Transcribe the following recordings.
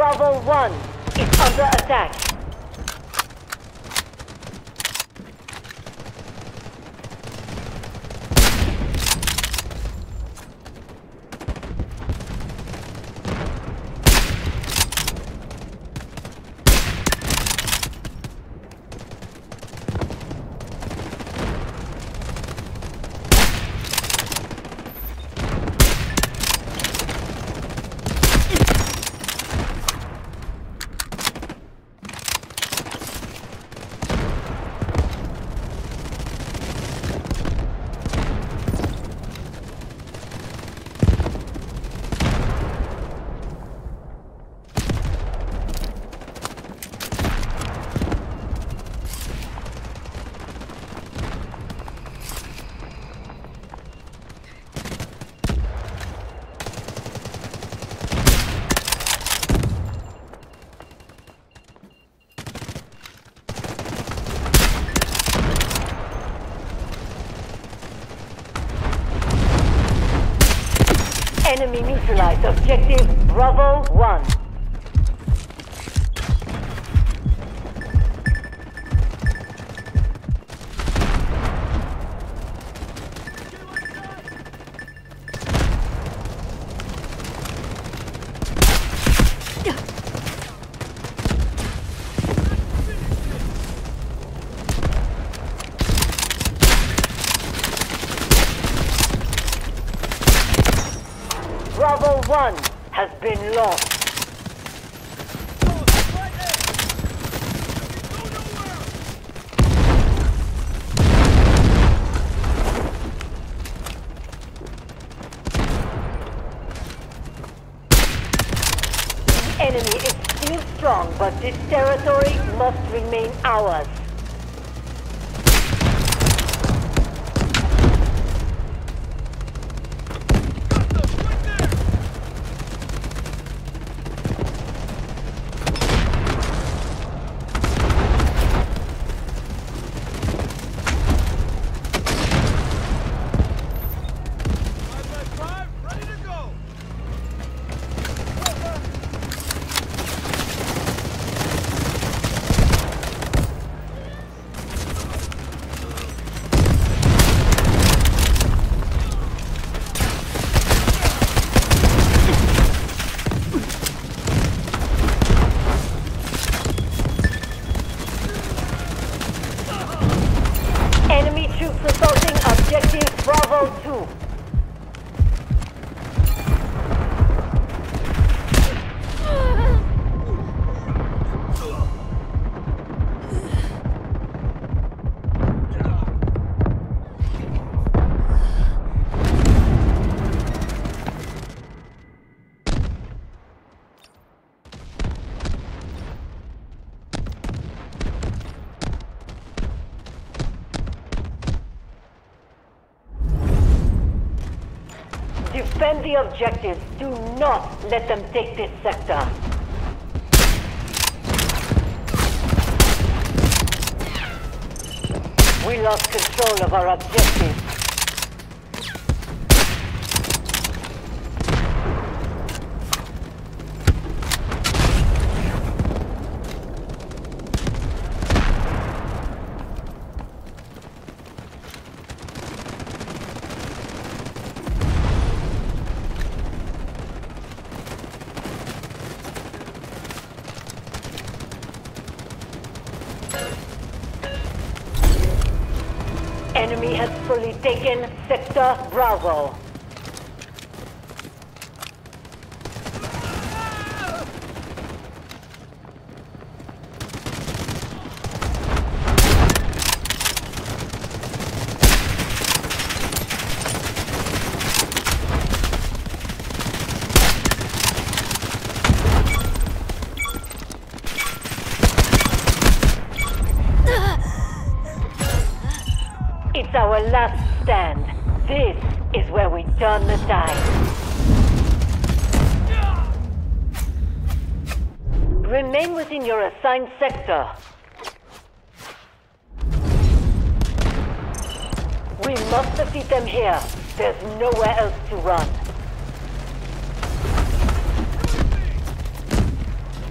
Bravo 1 is under attack. Enemy neutralized objective Bravo 1. Bravo 1 has been lost. The enemy is still strong, but this territory must remain ours. Enemy troops assaulting objective Bravo 2. Defend the objectives. Do not let them take this sector. We lost control of our objectives. Enemy has fully taken Sector Bravo. It's our last stand. This is where we turn the tide. Remain within your assigned sector. We must defeat them here. There's nowhere else to run.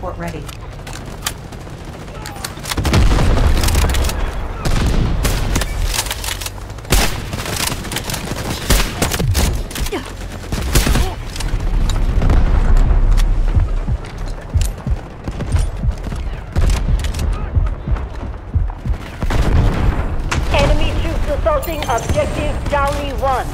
support ready. Enemy troops assaulting objective Charlie 1.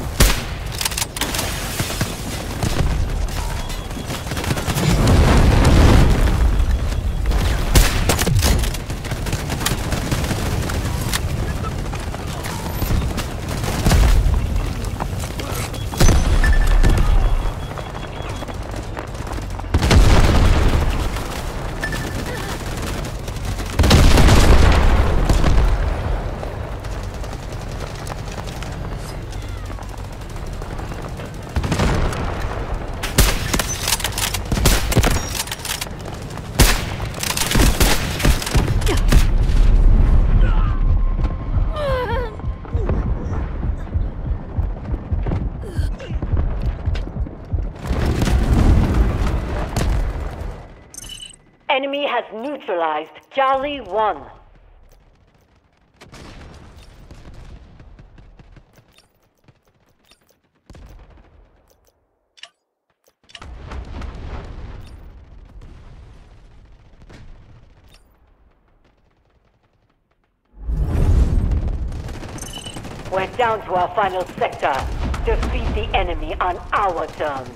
Enemy has neutralized Charlie 1. We're down to our final sector. Defeat the enemy on our terms.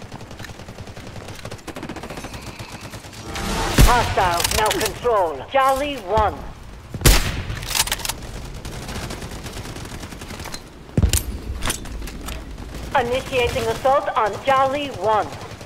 Hostiles now control Charlie 1. Initiating assault on Charlie 1.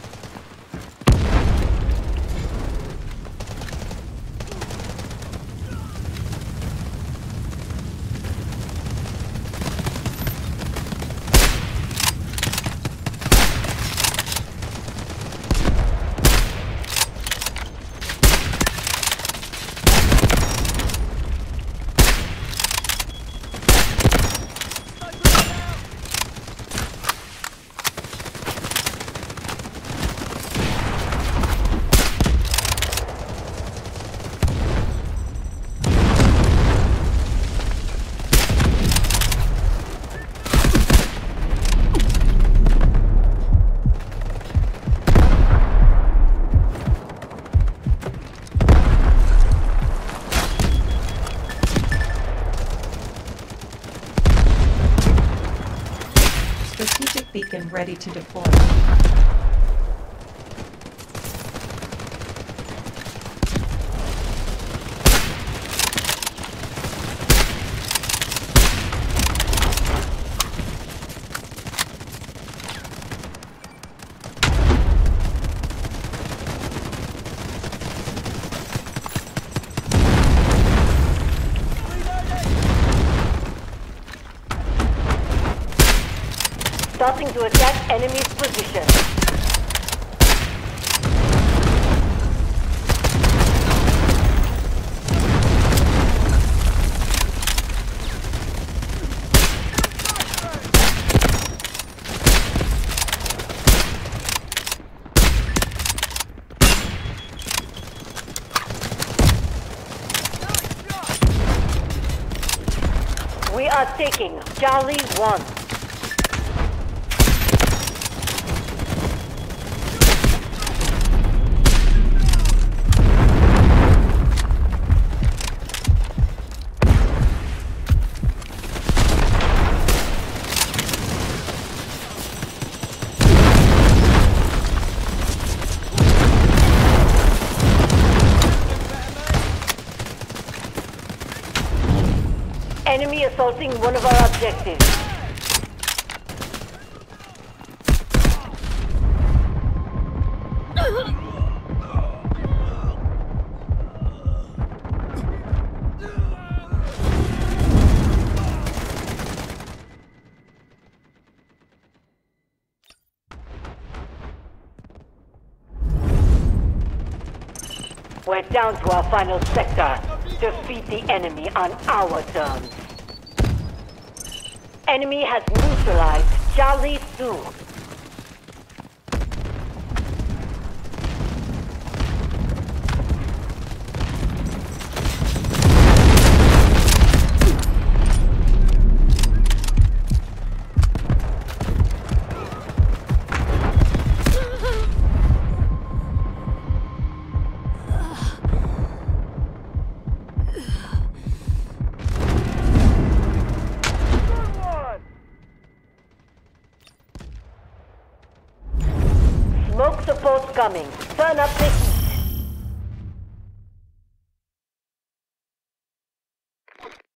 Strategic beacon ready to deploy. Starting to attack enemy's position. We are taking Charlie 1. Enemy assaulting one of our objectives. We're down to our final sector. Defeat the enemy on our terms. Enemy has neutralized Charlie 2. Smoke support coming. Turn up this